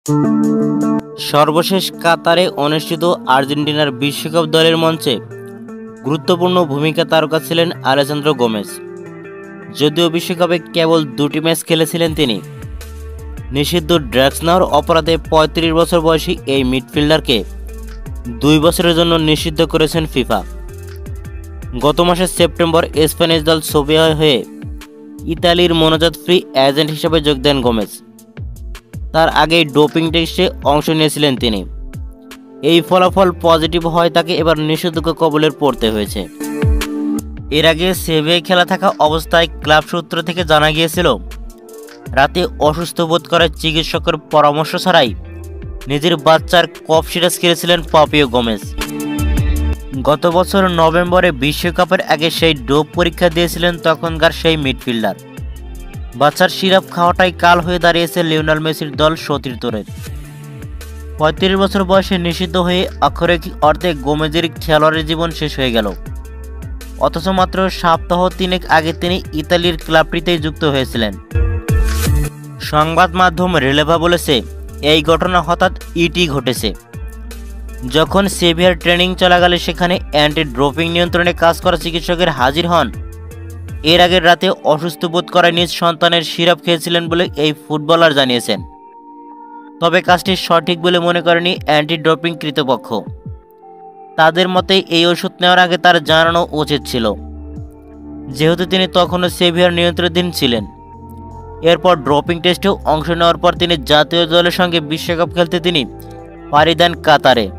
সর্বশেষ কাতারে অনুষ্ঠিত আর্জেন্টিনার বিশ্বকাপ দলের মঞ্চে গুরুত্বপূর্ণ ভূমিকা তারকা ছিলেন আলেসান্দ্রো গোমেজ। যদিও বিশ্বকাপে কেবল 2টি ম্যাচ খেলেছিলেন তিনি। নিষিদ্ধ ড্রাগস নেওয়ার অপরাধে 35 বছর বয়সী এই মিডফিল্ডারকে 2 বছরের জন্য নিষিদ্ধ করেছেন ফিফা। গত মাসের সেপ্টেম্বর স্প্যানিশ দল সেভিয়া হয়ে ইতালির মনোজাত ফ্রি এজেন্ট হিসেবে যোগ দেন গোমেজ। তার আগেই ডোপিং টেস্টে অংশ নিয়েছিলেন তিনি। এই ফলাফল পজিটিভ হয় তাকে এবার নিষিদ্ধ কবলে পড়তে হয়েছে। এর আগে সেভিয়ায় খেলা থাকা অবস্থায় ক্লাব সূত্র থেকে জানা গিয়েছিল, রাতে অসুস্থ বোধ করায় চিকিৎসকের পরামর্শ ছাড়াই নিজের বাচ্চার কফ সিরাপ খেয়েছিলেন পাপিও গোমেজ। গত বছর নভেম্বরে বিশ্বকাপের আগে সেই ডোপ পরীক্ষা দিয়েছিলেন তখনকার সেই মিডফিল্ডার। বাচ্চার সিরাপ খাওয়াটাই কাল হয়ে দাঁড়িয়েছে লিওনেল মেসির দল সতীর্থের। 35 বছর বয়সে নিষিদ্ধ হয়ে আক্ষরিক অর্থে গোমেজের খেলোয়াড়ের জীবন শেষ হয়ে গেল। অথচ মাত্র সপ্তাহ 3 আগে তিনি ইতালির ক্লাবটিতেই যুক্ত হয়েছিলেন। সংবাদ মাধ্যম রিলেভা বলেছে, এই ঘটনা হঠাৎ ইটি ঘটেছে। যখন সেভিয়ার ট্রেনিং চলাকালে সেখানে অ্যান্টি ডোপিং নিয়ন্ত্রণে কাজ করা চিকিৎসকের হাজির হন। এর আগের রাতে অসুস্থ বোধ করায় নিজ সন্তানের সিরাপ খেয়েছিলেন বলে এই ফুটবলার জানিয়েছেন। তবে কাজটি সঠিক বলে মনে করেনি অ্যান্টি ডোপিং কর্তৃপক্ষ। তাদের মতে এই ওষুধ নেওয়ার আগে তার জানানো উচিত ছিল, যেহেতু তিনি তখনও সেভিয়ার নিয়ন্ত্রণাধীন ছিলেন। এরপর ডোপিং টেস্টেও অংশ নেওয়ার পর তিনি জাতীয় দলের সঙ্গে বিশ্বকাপ খেলতে তিনি পাড়ি দেন কাতারে।